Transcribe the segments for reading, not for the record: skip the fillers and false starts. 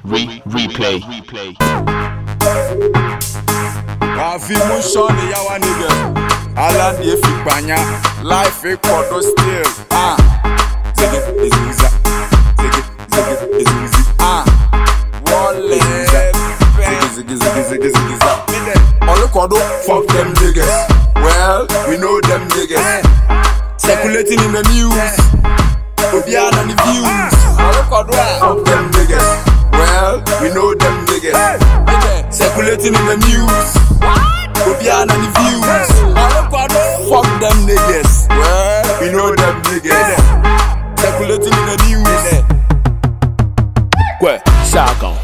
Replay. Afi Mushoni yawa nigga. Alan ye fikpanya. Life record still. Ziggy is Musa. Ziggy is Musa. Wale. Ziggy. All kodo Fok Dem Neggaz. Well, we know them niggas. Circulating in the news. Obian and the views. All kodo Fok Dem Neggaz. Well, we know them niggas. Circulating in the news. Obian and the views. All kodo Fok Dem Neggaz. Well, we know them niggas. Circulating in the news. Quoi? Sakon.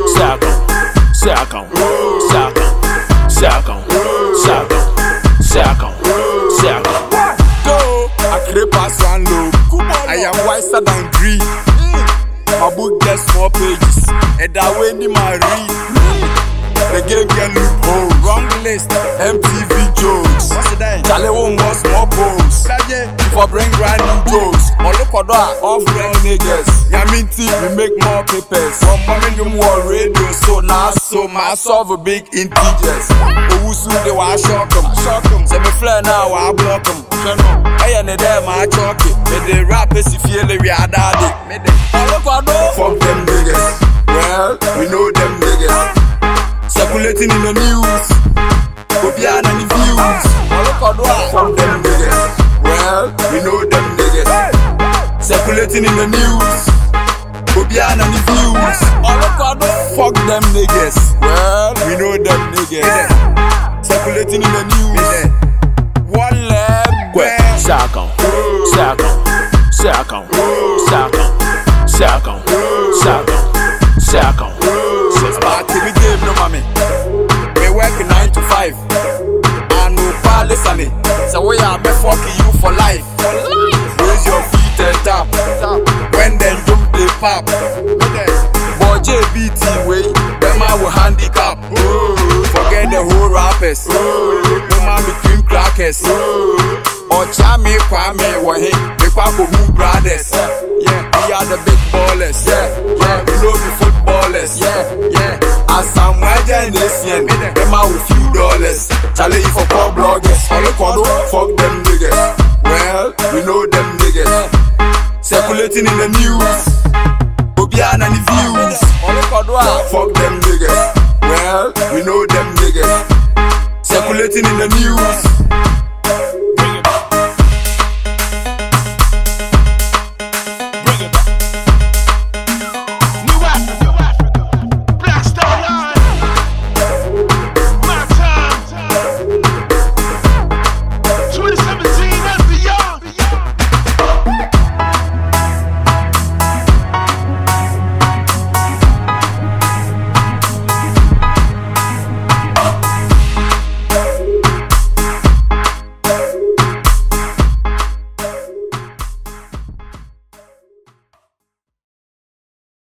Go, I creep pass one low. I am wiser than greed. My book gets more pages, and that way in my read. The game can loophole, wrong list, MTV jokes. Charlie won't want small posts. For bring brand new jokes. All look at that, off them niggas. Yaminti, we make more papers. From mommy no more radio, so now so my solve a big integers. Who soon they want shock them. Say me fly now, I block them. Hey, and they my chalk it. But the rappers if you feel we are daddy. All look at that, Fok Dem Neggaz. Well, we know them niggas. Circulating in the news. Obian and the views. All look at that, Fok Dem Neggaz. Well, we know them niggas. Circulating in the news. Obian and the views. All look at that, Fok Dem Neggaz. Well, we know them niggas. Circulating in the news. One leg. Sakon. Party game no mommy. We work 9 to 5. I know listening. So we are be fucking you for life. Raise your feet and tap. When them jump they pop. Boy JBT way, them I will handicap. Forget the whole rappers. No man be cream crackers. Or Chami Kwame Wahe, the Kwaw Kese brothers. Yeah, we are the big ballers. Yeah, we know the footballers. Yeah. As some generation, them out with few dollars. Charlie for poor bloggers. All the kodo Fok Dem Neggaz. Well, we know them niggas. Circulating in the news. Obian and the views. All the kodo Fok Dem Neggaz. Well, we know them niggas. Circulating in the news.